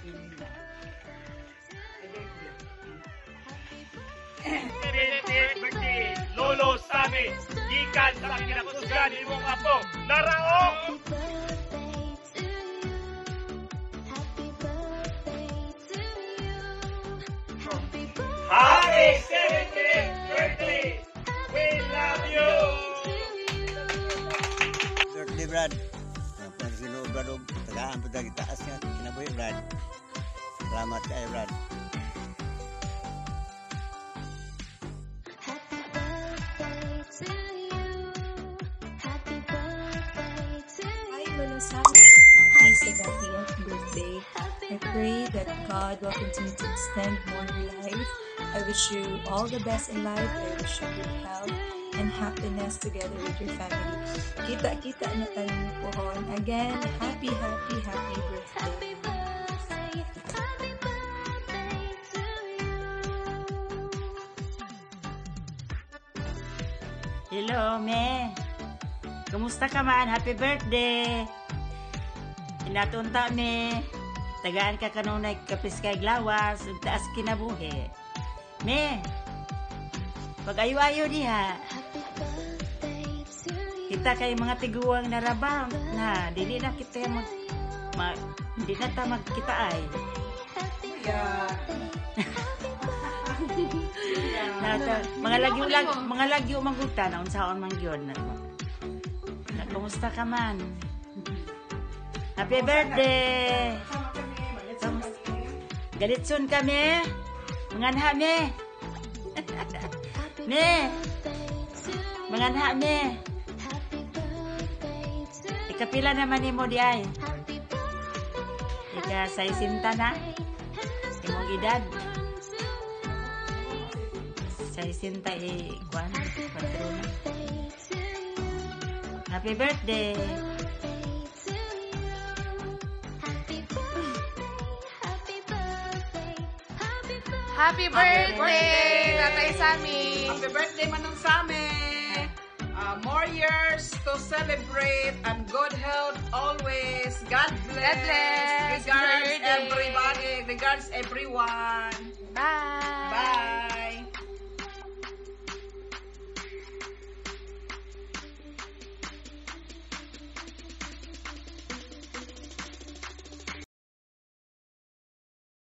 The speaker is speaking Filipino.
Birthday, Lolo Samy, gikan sa kinakusgan imong apo, Narao! Happy 70th birthday! We love you! Birthday, Brad. Ang sino, Brad, tagaan po tayo taas nga. Kinabuhi, Brad. Salamat kayo, Brad. Samy, happy 70th birthday. I pray that God will continue to extend more life. I wish you all the best in life. I wish you good health and happiness together with your family. Kita-kita na tayo pohon. Again, happy birthday. Hello, me. Kumusta ka man? Happy birthday! Inatunta me. Tagaan ka kanunay kapis kay glawas. Ug taas kinabuhi. Me. Pag-ayo-ayo diha. Kita kay mga tiguang narabang na dili na kita hindi na ta magkita ay. Mga lagyo mangutan unsaon man gyud na. Kumusta ka man? Happy birthday! Galitson kami. Manganha me. Me. Manganha me. Ikapila naman nimo di ay. Ika 60 na. Imong edad. 60 kwan. Happy birthday! Happy birthday, Tatay Samy! Happy birthday, Manong Samy! More years to celebrate and good health always. God bless. God bless. Regards everybody. Regards everyone. Bye!